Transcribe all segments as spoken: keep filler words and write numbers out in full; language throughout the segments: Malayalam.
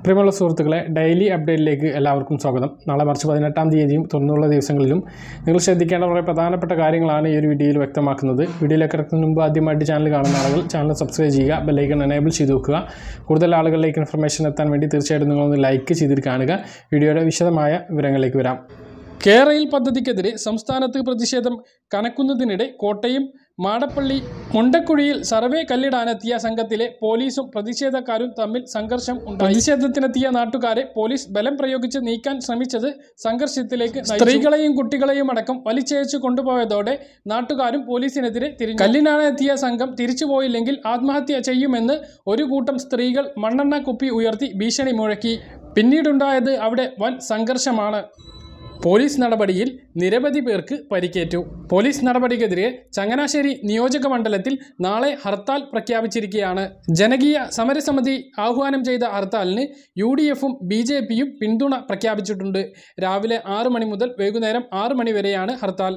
പ്രിയമുള്ള സുഹൃത്തുക്കളെ, ഡെയിലി അപ്ഡേറ്റിലേക്ക് എല്ലാവർക്കും സ്വാഗതം. നാളെ മാർച്ച് പതിനെട്ടാം തീയതിയും തുടർന്നുള്ള ദിവസങ്ങളിലും നിങ്ങൾ ശ്രദ്ധിക്കേണ്ട വളരെ പ്രധാനപ്പെട്ട കാര്യങ്ങളാണ് ഈ ഒരു വീഡിയോയിൽ വ്യക്തമാക്കുന്നത്. വീഡിയോയിലേക്ക് കിടക്കുന്നതിന് മുമ്പ് ആദ്യമായിട്ട് ചാനൽ കാണുന്ന ആളുകൾ ചാനൽ സബ്സ്ക്രൈബ് ചെയ്യുക, ബെല്ലൈക്കൺ എനേബിൾ ചെയ്ത് വെക്കുക. കൂടുതൽ ആളുകളിലേക്ക് ഇൻഫർമേഷൻ എത്താൻ വേണ്ടി തീർച്ചയായിട്ടും നിങ്ങളൊന്ന് ലൈക്ക് ചെയ്തിട്ട് കാണുക. വീഡിയോയുടെ വിശദമായ വിവരങ്ങളിലേക്ക് വരാം. കേരയിൽ പദ്ധതിക്കെതിരെ സംസ്ഥാനത്ത് പ്രതിഷേധം കനക്കുന്നതിനിടെ കോട്ടയം മാടപ്പള്ളി മുണ്ടക്കുഴിയിൽ സർവേ കല്ലിടാനെത്തിയ സംഘത്തിലെ പോലീസും പ്രതിഷേധക്കാരും തമ്മിൽ സംഘർഷം ഉണ്ടായി. പ്രതിഷേധത്തിനെത്തിയ നാട്ടുകാരെ പോലീസ് ബലം പ്രയോഗിച്ച് നീക്കാൻ ശ്രമിച്ചത് സംഘർഷത്തിലേക്ക്. സ്ത്രീകളെയും കുട്ടികളെയും അടക്കം വലിച്ചയച്ചു കൊണ്ടുപോയതോടെ നാട്ടുകാരും പോലീസിനെതിരെ തിരിഞ്ഞു. കല്ലിടാനെത്തിയ സംഘം തിരിച്ചുപോയില്ലെങ്കിൽ ആത്മഹത്യ ചെയ്യുമെന്ന് ഒരു കൂട്ടം സ്ത്രീകൾ മണ്ണെണ്ണ കുപ്പി ഉയർത്തി ഭീഷണി മുഴക്കി. പിന്നീടുണ്ടായത് അവിടെ വൻ സംഘർഷമാണ്. പോലീസ് നടപടിയിൽ നിരവധി പേർക്ക് പരിക്കേറ്റു. പോലീസ് നടപടിക്കെതിരെ ചങ്ങനാശ്ശേരി നിയോജക മണ്ഡലത്തിൽ നാളെ ഹർത്താൽ പ്രഖ്യാപിച്ചിരിക്കുകയാണ്. ജനകീയ സമരസമിതി ആഹ്വാനം ചെയ്ത ഹർത്താലിന് യു ഡി എഫും ബി ജെ പിയും പിന്തുണ പ്രഖ്യാപിച്ചിട്ടുണ്ട്. രാവിലെ ആറ് മണി മുതൽ വൈകുന്നേരം ആറ് മണി വരെയാണ് ഹർത്താൽ.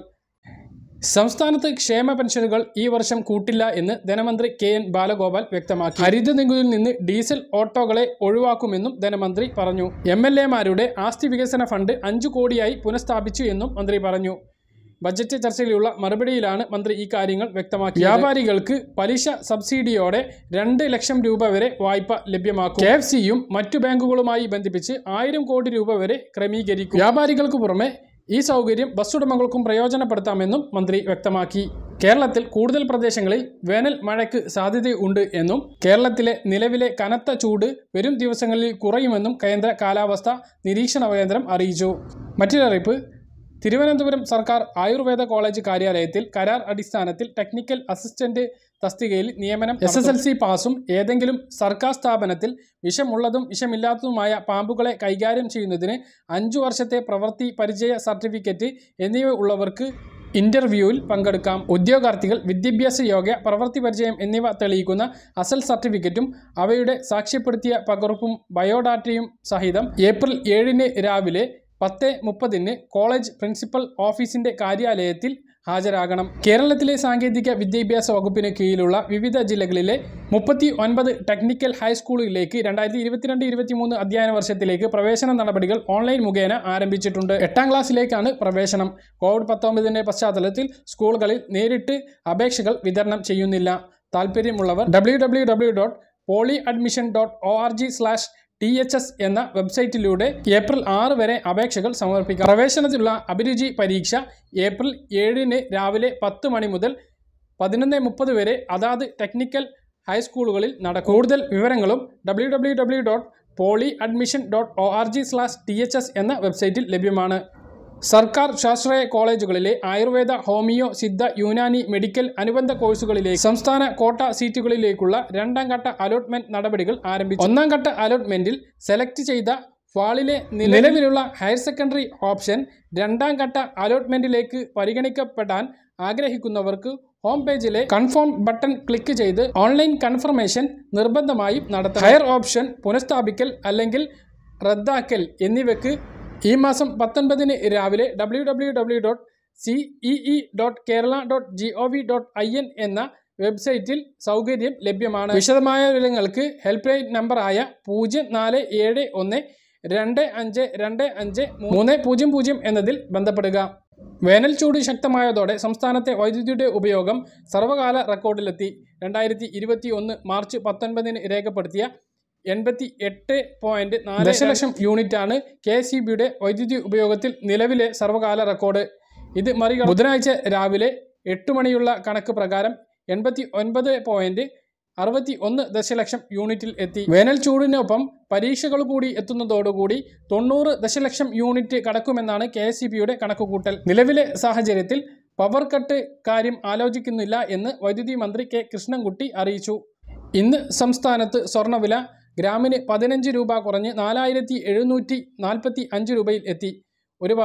സംസ്ഥാനത്ത് ക്ഷേമ പെൻഷനുകൾ ഈ വർഷം കൂട്ടില്ല എന്ന് ധനമന്ത്രി കെ എൻ ബാലഗോപാൽ വ്യക്തമാക്കി. ഹരിത നികുതിയിൽ നിന്ന് ഡീസൽ ഓട്ടോകളെ ഒഴിവാക്കുമെന്നും ധനമന്ത്രി പറഞ്ഞു. എം എൽ എമാരുടെ ആസ്തി വികസന ഫണ്ട് അഞ്ചു കോടിയായി പുനഃസ്ഥാപിച്ചു എന്നും മന്ത്രി പറഞ്ഞു. ബജറ്റ് ചർച്ചയിലുള്ള മറുപടിയിലാണ് മന്ത്രി ഈ കാര്യങ്ങൾ വ്യക്തമാക്കി. വ്യാപാരികൾക്ക് പലിശ സബ്സിഡിയോടെ രണ്ട് ലക്ഷം രൂപ വരെ വായ്പ ലഭ്യമാക്കും. കെ എഫ് സിയും മറ്റു ബാങ്കുകളുമായി ബന്ധിപ്പിച്ച് ആയിരം കോടി രൂപ വരെ ക്രമീകരിക്കും. വ്യാപാരികൾക്ക് പുറമെ ഈ സൗകര്യം ബസ് ഉടമകൾക്കും പ്രയോജനപ്പെടുത്താമെന്നും മന്ത്രി വ്യക്തമാക്കി. കേരളത്തിൽ കൂടുതൽ പ്രദേശങ്ങളിൽ വേനൽ മഴയ്ക്ക് സാധ്യതയുണ്ട് എന്നും കേരളത്തിലെ നിലവിലെ കനത്ത ചൂട് വരും ദിവസങ്ങളിൽ കുറയുമെന്നും കേന്ദ്ര കാലാവസ്ഥാ നിരീക്ഷണ കേന്ദ്രം അറിയിച്ചു. മറ്റൊരറിയിപ്പ്, തിരുവനന്തപുരം സർക്കാർ ആയുർവേദ കോളേജ് കാര്യാലയത്തിൽ കരാർ അടിസ്ഥാനത്തിൽ ടെക്നിക്കൽ അസിസ്റ്റന്റ് തസ്തികയിൽ നിയമനം. എസ് എസ് എൽ സി പാസും ഏതെങ്കിലും സർക്കാർ സ്ഥാപനത്തിൽ വിഷമുള്ളതും വിഷമില്ലാത്തതുമായ പാമ്പുകളെ കൈകാര്യം ചെയ്യുന്നതിന് അഞ്ചു വർഷത്തെ പ്രവൃത്തി പരിചയ സർട്ടിഫിക്കറ്റ് എന്നിവ ഉള്ളവർക്ക് ഇന്റർവ്യൂവിൽ പങ്കെടുക്കാം. ഉദ്യോഗാർത്ഥികൾ വിദ്യാഭ്യാസ യോഗ്യ, പ്രവൃത്തി പരിചയം എന്നിവ തെളിയിക്കുന്ന അസൽ സർട്ടിഫിക്കറ്റും അവയുടെ സാക്ഷ്യപ്പെടുത്തിയ പകർപ്പും ബയോഡാറ്റയും സഹിതം ഏപ്രിൽ ഏഴിന് രാവിലെ പത്ത് മുപ്പതിന് കോളേജ് പ്രിൻസിപ്പൽ ഓഫീസിന്റെ കാര്യാലയത്തിൽ ഹാജരാകണം. കേരളത്തിലെ സാങ്കേതിക വിദ്യാഭ്യാസ വകുപ്പിന് കീഴിലുള്ള വിവിധ ജില്ലകളിലെ മുപ്പത്തി ഒൻപത് ടെക്നിക്കൽ ഹൈസ്കൂളുകളിലേക്ക് രണ്ടായിരത്തി ഇരുപത്തിരണ്ട് ഇരുപത്തി മൂന്ന് അധ്യയന വർഷത്തിലേക്ക് പ്രവേശന നടപടികൾ ഓൺലൈൻ മുഖേന ആരംഭിച്ചിട്ടുണ്ട്. എട്ടാം ക്ലാസ്സിലേക്കാണ് പ്രവേശനം. കോവിഡ് പത്തൊമ്പതിന്റെ പശ്ചാത്തലത്തിൽ സ്കൂളുകളിൽ നേരിട്ട് അപേക്ഷകൾ വിതരണം ചെയ്യുന്നില്ല. താല്പര്യമുള്ളവർ W W W dot poly admission dot O R G slash T H S എന്ന വെബ്സൈറ്റിലൂടെ ഏപ്രിൽ ആറ് വരെ അപേക്ഷകൾ സമർപ്പിക്കാം. പ്രവേശനത്തിലുള്ള അഭിരുചി പരീക്ഷ ഏപ്രിൽ ഏഴിന് രാവിലെ പത്ത് മണി മുതൽ പതിനൊന്ന് മുപ്പത് വരെ അതാത് ടെക്നിക്കൽ ഹൈസ്കൂളുകളിൽ നടക്കും. കൂടുതൽ വിവരങ്ങളും W W W dot poly admission dot O R G slash T H S എന്ന വെബ്സൈറ്റിൽ ലഭ്യമാണ്. സർക്കാർ സ്വാശ്രയ കോളേജുകളിലെ ആയുർവേദ, ഹോമിയോ, സിദ്ധ, യുനാനി, മെഡിക്കൽ അനുബന്ധ കോഴ്സുകളിലേക്ക് സംസ്ഥാന കോട്ട സീറ്റുകളിലേക്കുള്ള രണ്ടാം ഘട്ട അലോട്ട്മെന്റ് നടപടികൾ ആരംഭിച്ചു. ഒന്നാം ഘട്ട അലോട്ട്മെന്റിൽ സെലക്ട് ചെയ്ത ഫാളിലെ നിലവിലുള്ള ഹയർ സെക്കൻഡറി ഓപ്ഷൻ രണ്ടാം ഘട്ട അലോട്ട്മെന്റിലേക്ക് പരിഗണിക്കപ്പെടാൻ ആഗ്രഹിക്കുന്നവർക്ക് ഹോം പേജിലെ കൺഫേം ബട്ടൺ ക്ലിക്ക് ചെയ്ത് ഓൺലൈൻ കൺഫർമേഷൻ നിർബന്ധമായും നടത്തണം. ഹയർ ഓപ്ഷൻ പുനഃസ്ഥാപിക്കൽ അല്ലെങ്കിൽ റദ്ദാക്കൽ എന്നിവയ്ക്ക് ഈ മാസം പത്തൊൻപതിന് രാവിലെ W W W dot C E E dot Kerala dot G O V dot I N എന്ന വെബ്സൈറ്റിൽ സൗകര്യം ലഭ്യമാണ്. വിശദമായ വിവരങ്ങൾക്ക് ഹെൽപ്പ് ലൈൻ നമ്പറായ പൂജ്യം നാല് ഏഴ് ഒന്ന് രണ്ട് അഞ്ച് രണ്ട് അഞ്ച് മൂന്ന് പൂജ്യം പൂജ്യം എന്നതിൽ ബന്ധപ്പെടുക. വേനൽ ചൂട് ശക്തമായതോടെ സംസ്ഥാനത്തെ വൈദ്യുതിയുടെ ഉപയോഗം സർവകാല റെക്കോർഡിലെത്തി. രണ്ടായിരത്തി ഇരുപത്തി ഒന്ന് മാർച്ച് പത്തൊൻപതിന് രേഖപ്പെടുത്തിയ എൺപത്തി എട്ട് പോയിന്റ് നാല് ദശലക്ഷം യൂണിറ്റാണ് കെ എസ് ഇ ബിയുടെ വൈദ്യുതി ഉപയോഗത്തിൽ നിലവിലെ സർവകാല റെക്കോർഡ്. ഇത് മറികടന്ന് ബുധനാഴ്ച രാവിലെ എട്ട് മണിയുള്ള കണക്ക് പ്രകാരം എൺപത്തി ഒൻപത് പോയിന്റ് അറുപത്തി ഒന്ന് ദശലക്ഷം യൂണിറ്റിൽ എത്തി. വേനൽ ചൂടിനൊപ്പം പരീക്ഷകൾ കൂടി എത്തുന്നതോടുകൂടി തൊണ്ണൂറ് ദശലക്ഷം യൂണിറ്റ് കടക്കുമെന്നാണ് കെ എസ് ഇ ബിയുടെ കണക്കുകൂട്ടൽ. നിലവിലെ സാഹചര്യത്തിൽ പവർ കട്ട് കാര്യം ആലോചിക്കുന്നില്ല എന്ന് വൈദ്യുതി മന്ത്രി കെ കൃഷ്ണൻകുട്ടി അറിയിച്ചു. ഇന്ന് സംസ്ഥാനത്ത് സ്വർണ്ണവില ഗ്രാമിന് പതിനഞ്ച് രൂപ കുറഞ്ഞ് നാലായിരത്തി എഴുന്നൂറ്റി നാൽപ്പത്തി അഞ്ച് രൂപയിൽ എത്തി. ഒരു പവന്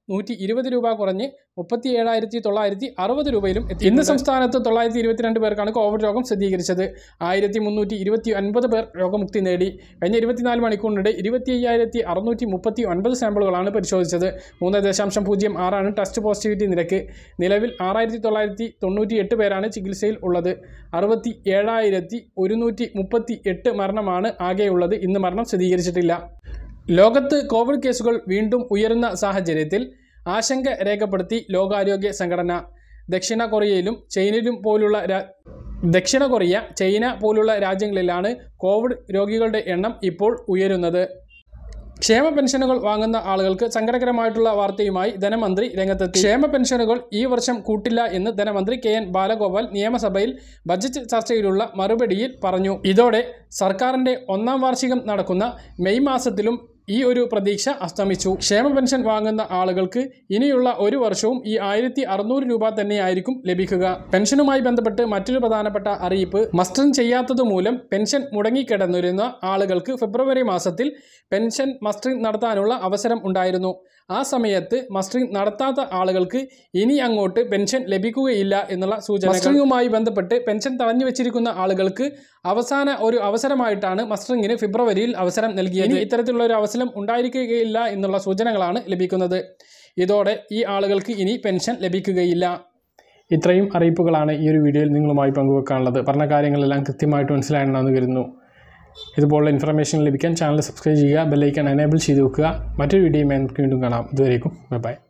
നൂറ്റി ഇരുപത് രൂപ കുറഞ്ഞ് മുപ്പത്തി ഏഴായിരത്തി തൊള്ളായിരത്തി അറുപത് രൂപയിലും എത്തി. ഇന്ന് സംസ്ഥാനത്ത് തൊള്ളായിരത്തി ഇരുപത്തിരണ്ട് പേർക്കാണ് കോവിഡ് രോഗം സ്ഥിരീകരിച്ചത്. ആയിരത്തി മുന്നൂറ്റി ഇരുപത്തി ഒൻപത് പേർ രോഗമുക്തി നേടി. കഴിഞ്ഞ ഇരുപത്തിനാല് മണിക്കൂറിനിടെ ഇരുപത്തി അയ്യായിരത്തി അറുന്നൂറ്റി മുപ്പത്തി ഒൻപത് സാമ്പിളുകളാണ് പരിശോധിച്ചത്. മൂന്ന് ദശാംശം പൂജ്യം ആറാണ് ടെസ്റ്റ് പോസിറ്റിവിറ്റി നിരക്ക്. നിലവിൽ ആറായിരത്തി തൊള്ളായിരത്തി തൊണ്ണൂറ്റി എട്ട് പേരാണ് ചികിത്സയിൽ ഉള്ളത്. അറുപത്തി ഏഴായിരത്തി ഒരുന്നൂറ്റി മുപ്പത്തി എട്ട് മരണമാണ് ആകെയുള്ളത്. ഇന്ന് മരണം സ്ഥിരീകരിച്ചിട്ടില്ല. ലോകത്ത് കോവിഡ് കേസുകൾ വീണ്ടും ഉയരുന്ന സാഹചര്യത്തിൽ ആശങ്ക രേഖപ്പെടുത്തി ലോകാരോഗ്യ സംഘടന. ദക്ഷിണ കൊറിയയിലും ചൈനയിലും പോലുള്ള ദക്ഷിണ കൊറിയ ചൈന പോലുള്ള രാജ്യങ്ങളിലാണ് കോവിഡ് രോഗികളുടെ എണ്ണം ഇപ്പോൾ ഉയരുന്നത്. ക്ഷേമ പെൻഷനുകൾ വാങ്ങുന്ന ആളുകൾക്ക് സങ്കടകരമായിട്ടുള്ള വാർത്തയുമായി ധനമന്ത്രി രംഗത്തെത്തി. ക്ഷേമ പെൻഷനുകൾ ഈ വർഷം കൂട്ടില്ല എന്ന് ധനമന്ത്രി കെ എൻ ബാലഗോപാൽ നിയമസഭയിൽ ബജറ്റ് ചർച്ചയിലുള്ള മറുപടിയിൽ പറഞ്ഞു. ഇതോടെ സർക്കാരിൻ്റെ ഒന്നാം വാർഷികം നടക്കുന്ന മെയ് മാസത്തിലും ഈ ഒരു പ്രതീക്ഷ അസ്തമിച്ചു. ക്ഷേമ പെൻഷൻ വാങ്ങുന്ന ആളുകൾക്ക് ഇനിയുള്ള ഒരു വർഷവും ഈ ആയിരത്തി അറുന്നൂറ് രൂപ തന്നെയായിരിക്കും ലഭിക്കുക. പെൻഷനുമായി ബന്ധപ്പെട്ട് മറ്റൊരു പ്രധാനപ്പെട്ട അറിയിപ്പ്, മസ്റ്ററിംഗ് ചെയ്യാത്തത് മൂലം പെൻഷൻ മുടങ്ങിക്കിടന്നിരുന്ന ആളുകൾക്ക് ഫെബ്രുവരി മാസത്തിൽ പെൻഷൻ മസ്റ്ററിംഗ് നടത്താനുള്ള അവസരം ഉണ്ടായിരുന്നു. ആ സമയത്ത് മസ്റ്ററിംഗ് നടത്താത്ത ആളുകൾക്ക് ഇനി അങ്ങോട്ട് പെൻഷൻ ലഭിക്കുകയില്ല എന്നുള്ള സൂചന. മസ്റ്ററിംഗുമായി ബന്ധപ്പെട്ട് പെൻഷൻ തടഞ്ഞു വെച്ചിരിക്കുന്ന ആളുകൾക്ക് അവസാന ഒരു അവസരമായിട്ടാണ് മസ്റ്ററിംഗിന് ഫെബ്രുവരിയിൽ അവസരം നൽകിയത്. ഇനി ഇത്തരത്തിലുള്ള ഒരു അവസരം ഉണ്ടായിരിക്കുകയില്ല എന്നുള്ള സൂചനകളാണ് ലഭിക്കുന്നത്. ഇതോടെ ഈ ആളുകൾക്ക് ഇനി പെൻഷൻ ലഭിക്കുകയില്ല. ഇത്രയും അറിയിപ്പുകളാണ് ഈ ഒരു വീഡിയോയിൽ നിങ്ങളുമായി പങ്കുവെക്കാനുള്ളത്. പറഞ്ഞ കാര്യങ്ങളെല്ലാം കൃത്യമായിട്ട് മനസ്സിലായെന്ന് കരുതുന്നു. ഇതുപോലുള്ള ഇൻഫർമേഷൻ ലഭിക്കാൻ ചാനൽ സബ്സ്ക്രൈബ് ചെയ്യുക, ബെല്ലൈക്കൺ എനേബിൾ ചെയ്ത് വെക്കുക. മറ്റൊരു വീഡിയോയുമായി നമുക്ക് വീണ്ടും കാണാം. ഇതുവരേക്കും ബൈ ബൈ.